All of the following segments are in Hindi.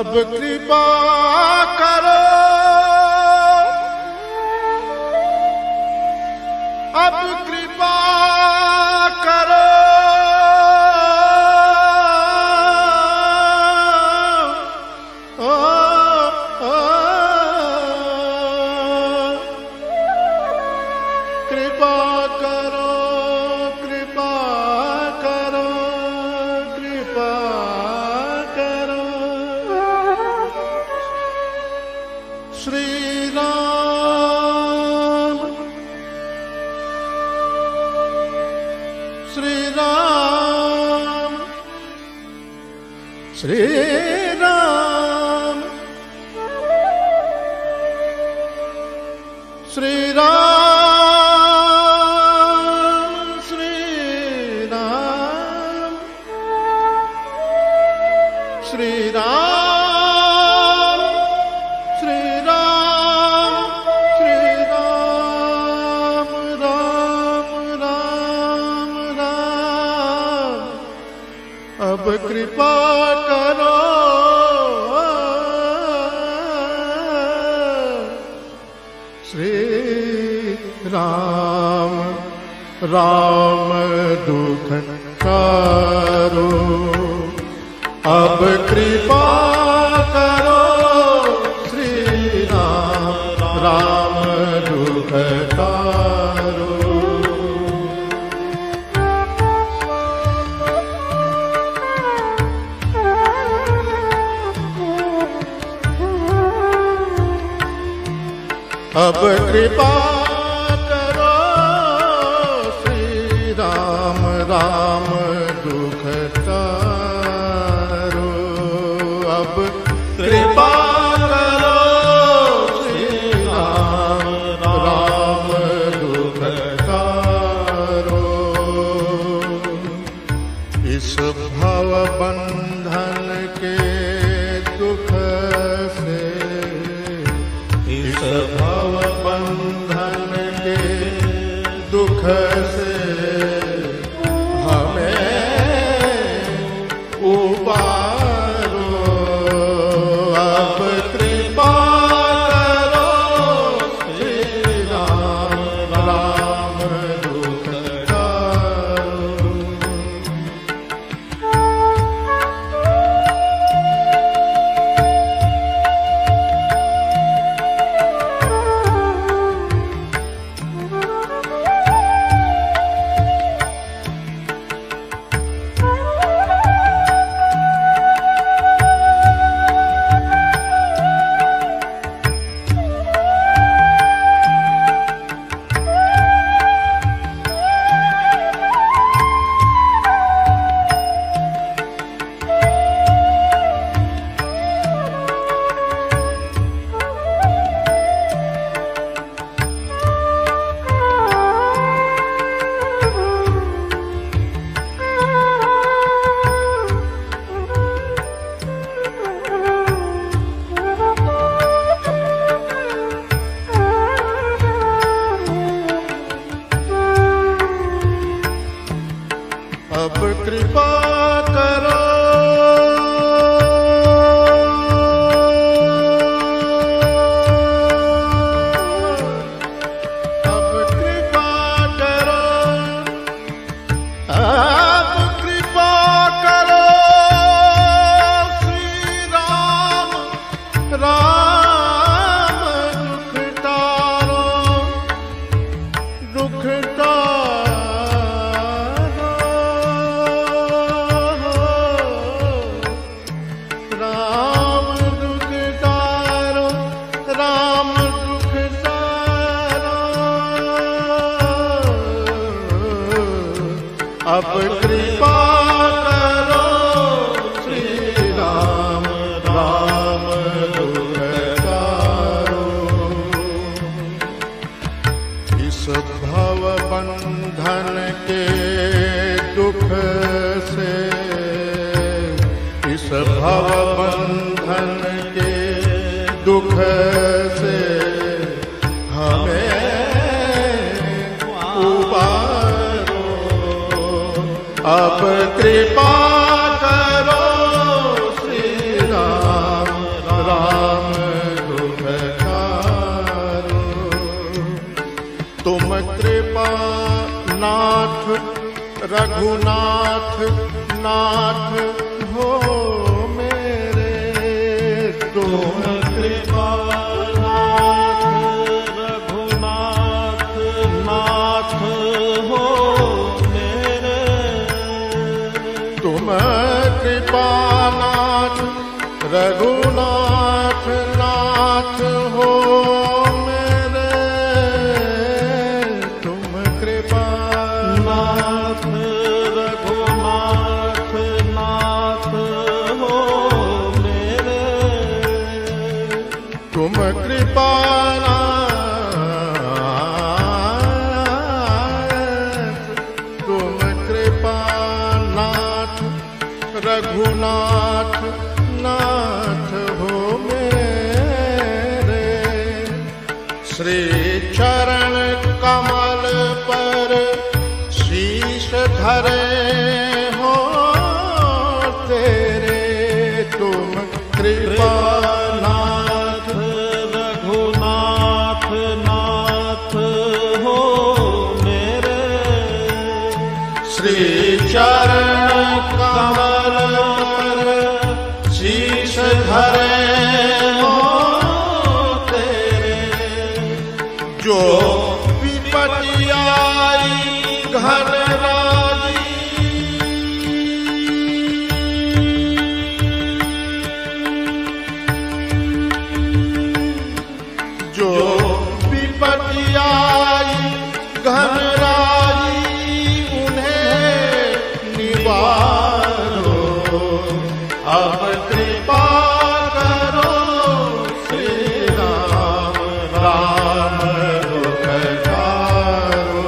अब कृपा करो, अब कृपा करो, ओ, ओ, कृपा करो, कृपा करो, कृपा करो। श्री राम, श्री राम, श्री राम, श्री राम, श्री राम, श्री राम, श्री राम, श्री राम, राम राम राम। अब कृपा करो, श्री राम, राम दुख करो। अब कृपा करो, श्री राम, राम दुख करो। अब कृपा करो, श्री राम, राम दुख तारो। अब कृपा करो, श्री राम, राम दुख तारो। इस भव बंधन के दुख से, इस भव बंधन के दुख से हमें उबारो। अब कृपा करो, श्री राम, राम दुख तारो। अब कृपा करो, अब कृपा करो, अब कृपा करो, श्री राम, राम दुख तारो, दुख तारो। राम दुख तारो, राम दुख तारो। अब कृपा करो, श्री राम, राम दुख तारो। इस भव बंधन के दुख से, इस भव बंधन के दुख से हमें उबारो। अब कृपा करो, श्री राम, रघुनाथ नाथ हो मेरे, तुम कृपानाथ रघुनाथ नाथ हो मेरे, तुम कृपानाथ रघुनाथ नाथ हो मेरे, तुम कृपानाथ रघुनाथ नाथ हो मेरे, तुम कृपानाथ, तुम कृपानाथ रघुनाथ नाथ हो मेरे। श्री चरण कमल पर शीश धरे हो तेरे, तुम कृपानाथ रघुनाथ नाथ हो मेरे। श्री चरण कमल पर शीश धरे हो तेरे, जो विपत्ति आई घन राजी, जो विपत्ति आई घन राजी, उन्हें निवारो अब कृपा करो श्री राम राम दुख तारो।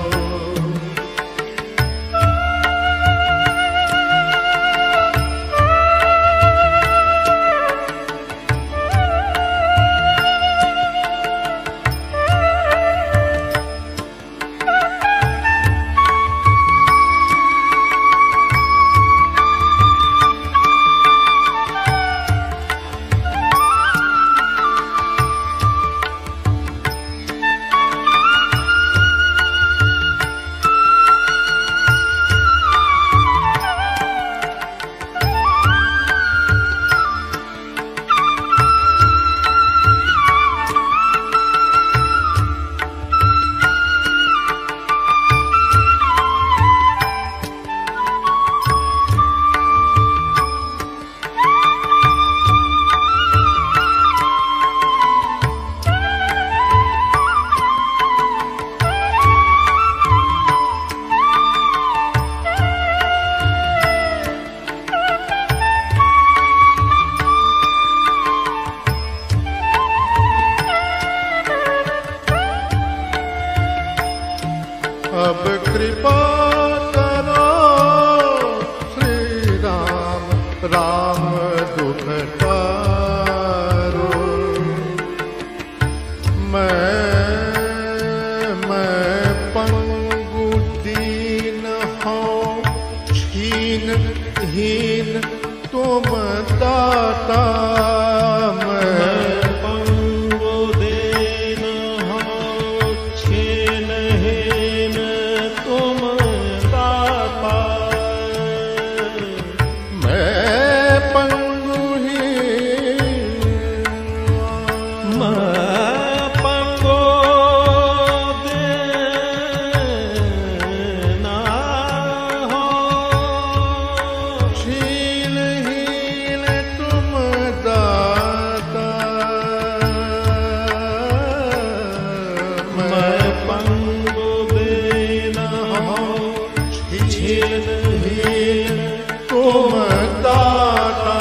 अब कृपा करो श्री राम राम दुख तारो। मैं पंगु दीन हूँ छीन हीन तुम दाता, मैं पंगु दीन हूँ छीन हीन तुम दाता, मैं पंगु हीन, मैं पंगु दीन हूँ छीन हीन तुम दाता, मैं पंगु दीन हूँ छीन हीन तुम दाता,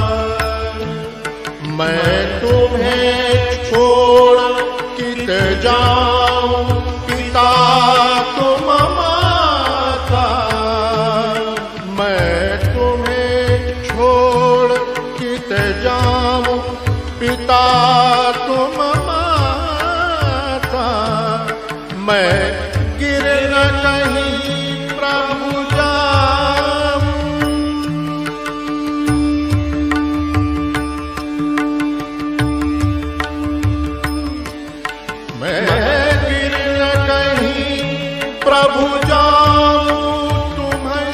मैं तुम्हें छोड़ कित जाऊं पिता तुम माता, मैं तुम्हें छोड़ कित जाऊं पिता तुम माता, मैं गिर न कहीं प्रभु जाऊं, मैं गिर न कहीं प्रभु जाऊं, तुम्हें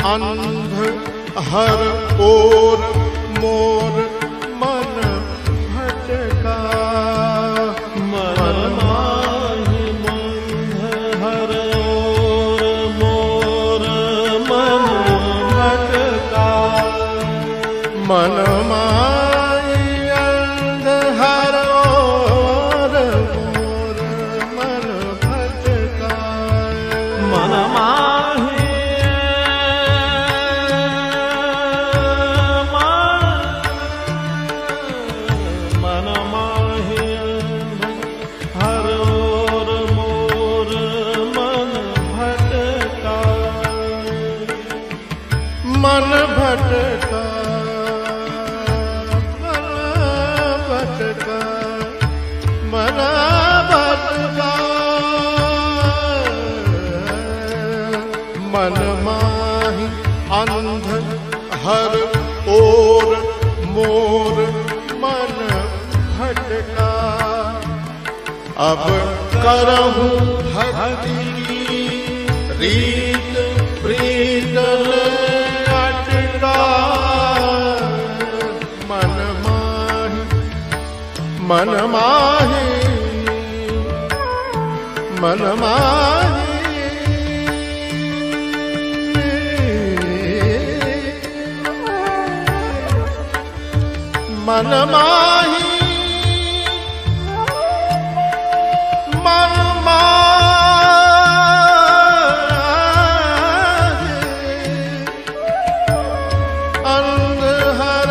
अंध हर ओर मोर मन भटका। मन माहि अंध हर ओर मोर मन भटका। मन माहि अंध हर ओर मोर मन भटका। मन मन भटका, मन भटका, मन माहि अंध हर ओर मोर मन भटका। अब करहूँ भक्ति रीत प्रीत मन माहि मन माहि मन माहि मन माहि अंध हर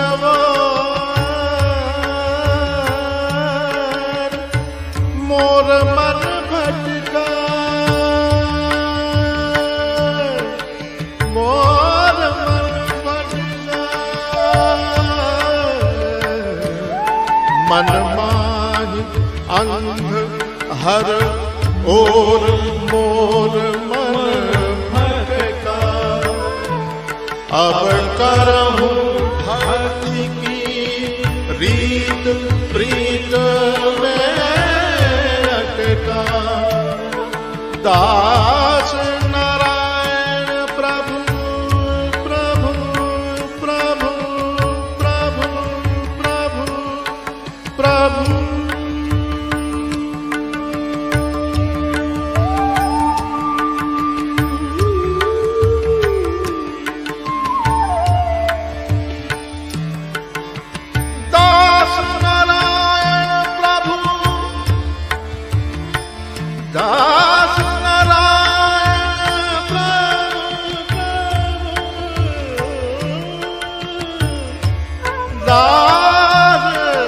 मोर मन भटका। मोर मन भटका। मन माहि अंध हर ओर मोर मन भटका। अब करहूँ भक्ति की रीत प्रीत में दास नारायण प्रभु प्रभु प्रभु प्रभु प्रभु प्रभु। दास नारायण प्रभु दास नारायण प्रभु दास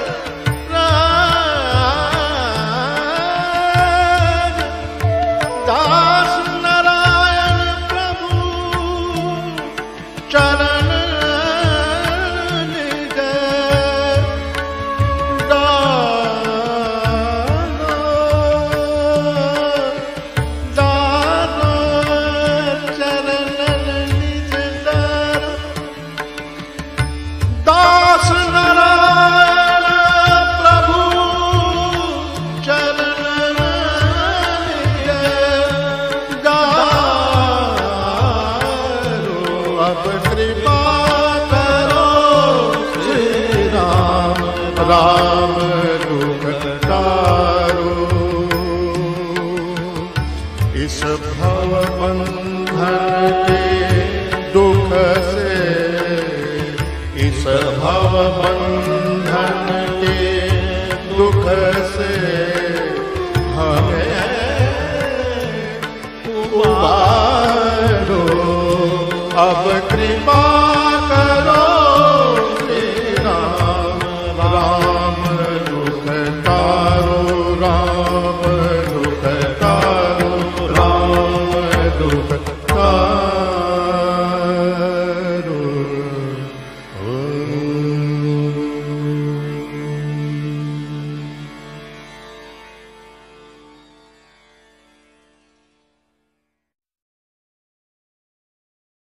दास नारायण प्रभु चरण निज दास नारायण प्रभु चरण गारो। अब कृपा करो श्री राम राम दुख तारो। इस भव बंधन के दुख से इस भव बंधन के दुख से हमें उबारो। अब कृपा